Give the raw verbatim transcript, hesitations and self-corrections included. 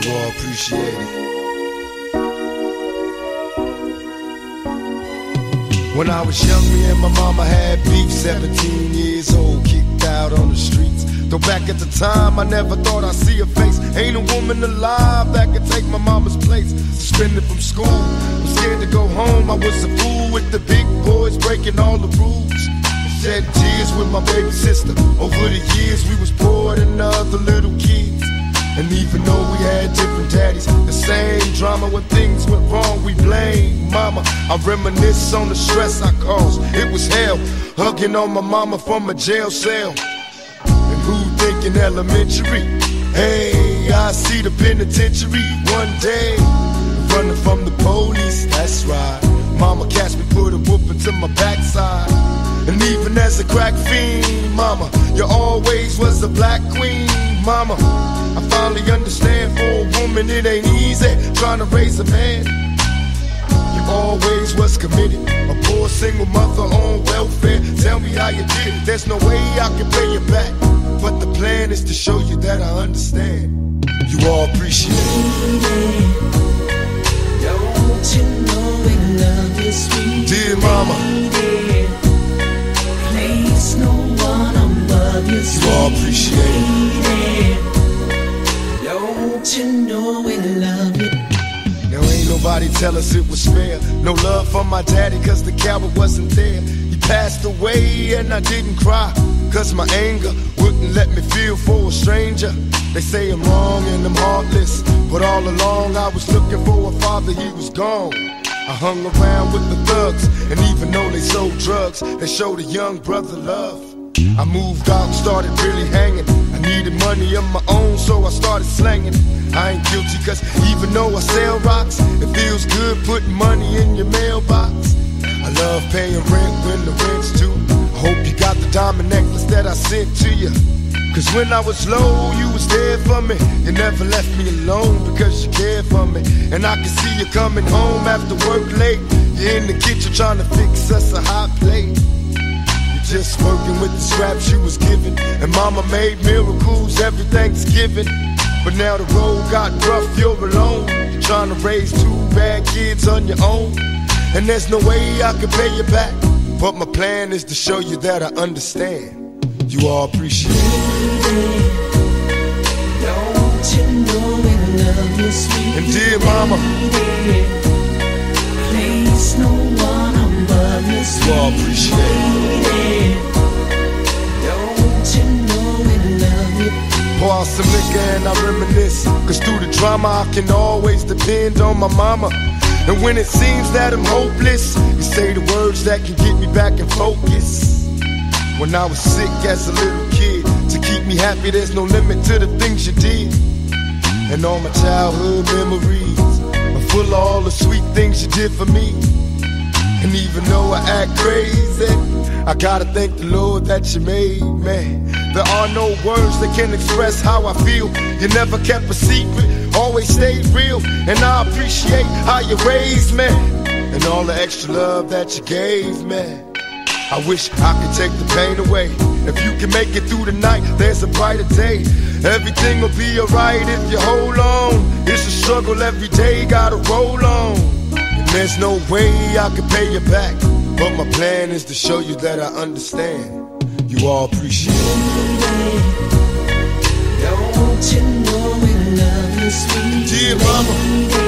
You all appreciate it. When I was young, me and my mama had beef. Seventeen years old, kicked out on the streets. Though back at the time, I never thought I'd see her face. Ain't a woman alive that could take my mama's place. Suspended from school, I'm scared to go home. I was a fool with the big boys, breaking all the rules. Shed tears with my baby sister. Over the years, we was poor than other little kids. And even though we had different daddies, the same drama when things went wrong, we blame mama. I reminisce on the stress I caused. It was hell, hugging on my mama from a jail cell. And who thinking elementary? Hey, I see the penitentiary one day. Running from the police, that's right. Mama catch me, put a whooping to my backside. And even as a crack fiend, mama, you always was a black queen, mama. I finally understand, for a woman it ain't easy trying to raise a man. You always was committed, a poor single mother on welfare. Tell me how you did it, there's no way I can pay you back. But the plan is to show you that I understand. You all appreciate it. Don't you know we love you, sweet dear mama. Place no one above you, sweet. You all appreciate it. Don't you know we love you? Now ain't nobody tell us it was fair. No love for my daddy cause the coward wasn't there. He passed away and I didn't cry, cause my anger wouldn't let me feel for a stranger. They say I'm wrong and I'm heartless, but all along I was looking for a father, he was gone. I hung around with the thugs, and even though they sold drugs, they showed a young brother love. I moved out and started really hanging. I needed money of my own, so I started slanging. I ain't guilty cause even though I sell rocks, it feels good putting money in your mailbox. I love paying rent when the rent's due. I hope you got the diamond necklace that I sent to you. Cause when I was low, you was there for me. You never left me alone because you cared for me. And I can see you coming home after work late. You're in the kitchen trying to fix us a hot plate. Just working with the scraps you was given. And mama made miracles every Thanksgiving. But now the road got rough, you're alone. You're trying to raise two bad kids on your own. And there's no way I can pay you back. But my plan is to show you that I understand. You all appreciate it. Don't you know we love you, sweet. And dear mama, place no one above you, sweet. You all appreciate it. Don't you know we love you? Pour out some liquor and I reminisce. Cause through the drama I can always depend on my mama. And when it seems that I'm hopeless, you say the words that can get me back in focus. When I was sick as a little kid, to keep me happy there's no limit to the things you did. And all my childhood memories are full of all the sweet things you did for me. And even though I act crazy, I gotta thank the Lord that you made me. There are no words that can express how I feel. You never kept a secret, always stayed real. And I appreciate how you raised me, and all the extra love that you gave me. I wish I could take the pain away. If you can make it through the night, there's a brighter day. Everything will be alright if you hold on. It's a struggle every day, gotta roll on. And there's no way I can pay you back. But my plan is to show you that I understand. You all appreciate it. Don't you know we love you, sweet. Dear mama,